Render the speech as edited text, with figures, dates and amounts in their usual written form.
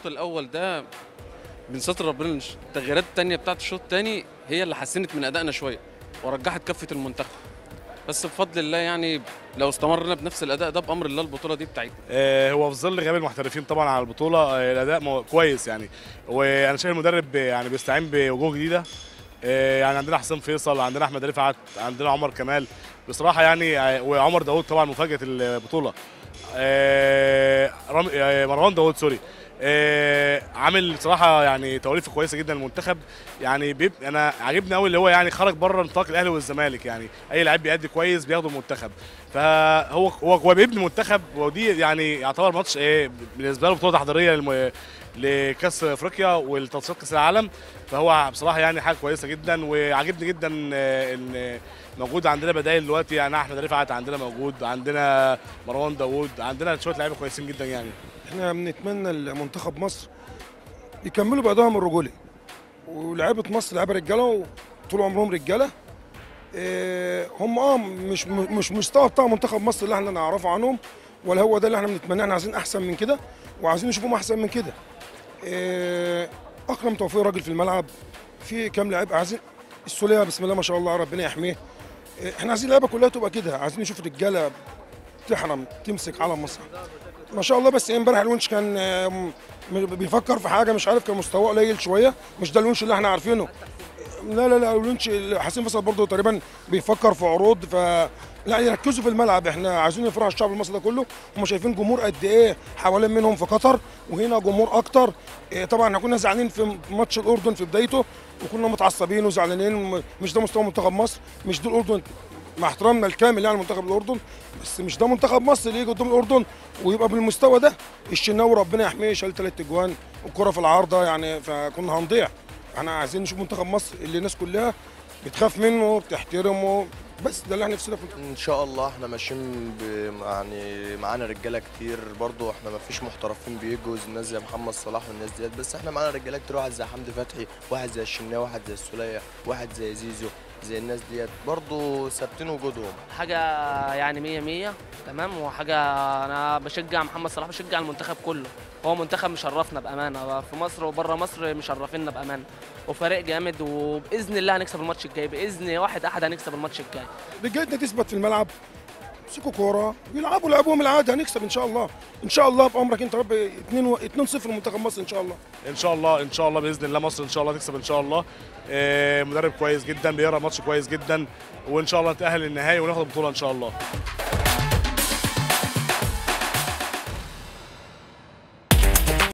الشوط الاول ده من ستر ربنا التغييرات الثانيه بتاعت الشوط الثاني هي اللي حسنت من ادائنا شويه ورجحت كفه المنتخب. بس بفضل الله يعني لو استمرنا بنفس الاداء ده بامر الله البطوله دي بتاعتنا. هو في ظل غياب المحترفين طبعا على البطوله الاداء كويس يعني. وانا شايف المدرب يعني بيستعين بوجوه جديده. يعني عندنا حسام فيصل، عندنا احمد رفعت، عندنا عمر كمال بصراحه يعني. وعمر داوود طبعا مفاجاه البطوله. مروان داوود سوري. عامل بصراحه يعني توليفه كويسه جدا للمنتخب. يعني انا عاجبني قوي اللي هو يعني خرج بره نطاق الاهلي والزمالك. يعني اي لعيب بيأدي كويس بياخده المنتخب. فهو بيبني منتخب، ودي يعني يعتبر ماتش بالنسبه له بطوله تحضيريه لكاس افريقيا والتصفيات كاس العالم. فهو بصراحه يعني حاجه كويسه جدا. وعاجبني جدا ان موجود عندنا بدائل دلوقتي. يعني احمد رفعت عندنا موجود، عندنا مروان داوود، عندنا شويه لعيبه كويسين جدا يعني. احنا بنتمنى لمنتخب مصر يكملوا بأدائهم الرجولي، ولاعيبه مصر لعيبه رجاله وطول عمرهم رجاله. هم مش مستوى بتاع منتخب مصر اللي احنا نعرفه عنهم، ولا هو ده اللي احنا بنتمناه. احنا عايزين احسن من كده، وعايزين نشوفهم احسن من كده. اكرم توفيق راجل في الملعب، في كام لعيب عايزين. السوليه بسم الله ما شاء الله ربنا يحميه. احنا عايزين اللعيبه كلها تبقى كده، عايزين نشوف رجاله تحرم تمسك علم مصر ما شاء الله. بس امبارح الونش كان بيفكر في حاجه، مش عارف، كان مستواه قليل شويه، مش ده الونش اللي احنا عارفينه. لا الونش حسين فيصل برضه تقريبا بيفكر في عروض. لا يركزوا في الملعب، احنا عايزين نفرح الشعب المصري ده كله. هم شايفين جمهور قد ايه حوالين منهم في قطر، وهنا جمهور اكتر. طبعا احنا كنا زعلانين في ماتش الاردن في بدايته، وكنا متعصبين وزعلانين. مش ده مستوى منتخب مصر، مش دي الاردن، مع احترامنا الكامل يعني منتخب الاردن، بس مش ده منتخب مصر اللي يجي قدام الاردن ويبقى بالمستوى ده. الشناوي ربنا يحميه شال 3 اجوان والكره في العارضه يعني، فكنا هنضيع. احنا عايزين نشوف منتخب مصر اللي الناس كلها بتخاف منه بتحترمه، بس ده اللي احنا نفسنا فيه. ان شاء الله احنا ماشيين يعني معانا رجاله كتير برضو. احنا ما فيش محترفين بيجوا الناس زي محمد صلاح والناس ديت، بس احنا معانا رجاله كتير. واحد زي حمدي فتحي، واحد زي الشناوي، واحد زي السوليه، واحد زي زيزو، زي الناس ديت برضو ثابتين وجودهم. حاجه يعني 100 100 تمام. وحاجه انا بشجع محمد صلاح، بشجع المنتخب كله. هو منتخب مشرفنا بامانه في مصر وبره مصر، مشرفينا بامانه، وفريق جامد. وباذن الله هنكسب الماتش الجاي، باذن واحد احد هنكسب الماتش الجاي. رجالتنا تثبت في الملعب، يمسكوا كوره يلعبوا لعبهم العادي، هنكسب ان شاء الله. ان شاء الله بامرك انت رب 2-0 لمنتخب مصر ان شاء الله. ان شاء الله ان شاء الله باذن الله مصر ان شاء الله تكسب ان شاء الله. مدرب كويس جدا، بيقرا ماتش كويس جدا، وان شاء الله نتاهل للنهائي وناخد البطوله ان شاء الله.